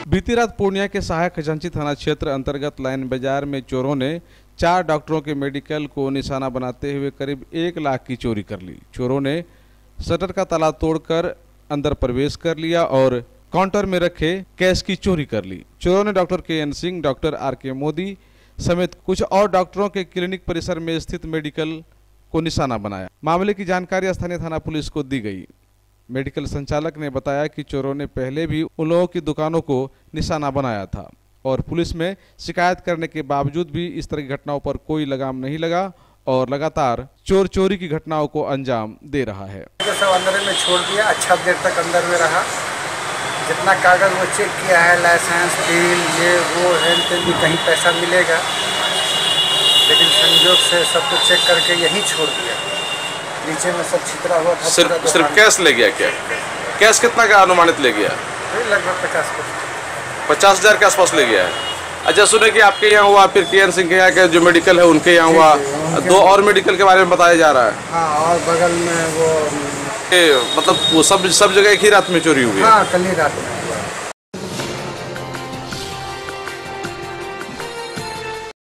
बीती रात पूर्णिया के सहायक खजांची थाना क्षेत्र अंतर्गत लाइन बाजार में चोरों ने 4 डॉक्टरों के मेडिकल को निशाना बनाते हुए करीब 1 लाख की चोरी कर ली। चोरों ने शटर का ताला तोड़कर अंदर प्रवेश कर लिया और काउंटर में रखे कैश की चोरी कर ली। चोरों ने doctor KN Singh, doctor RK Modi समेत कुछ और डॉक्टरों के क्लिनिक परिसर में स्थित मेडिकल को निशाना बनाया। मामले की जानकारी स्थानीय थाना पुलिस को दी गई। मेडिकल संचालक ने बताया कि चोरों ने पहले भी उन लोगों की दुकानों को निशाना बनाया था और पुलिस में शिकायत करने के बावजूद भी इस तरह की घटनाओं पर कोई लगाम नहीं लगा और लगातार चोर चोरी की घटनाओं को अंजाम दे रहा है। सब अंदर में छोड़ दिया, अच्छा देर तक अंदर में रहा। जितना कागज वो चेक किया है, लाइसेंस, बिल, ये वो है, भी कहीं पैसा मिलेगा, लेकिन संयोग से सब कुछ चेक करके यहीं छोड़ दिया। नीचे में सब छितरा हुआ था। सिर्फ कैश ले गया क्या? कैश कितना का अनुमानित ले गया? लगभग 50,000 के आसपास ले गया है। अच्छा, सुने कि आपके यहाँ हुआ, फिर KN सिंह के यहाँ के जो मेडिकल है उनके यहाँ हुआ, 2 और मेडिकल के बारे में बताया जा रहा है। हाँ, और बगल में वो मतलब वो सब जगह एक ही रात में चोरी हुई है। हाँ, कल ही रात में।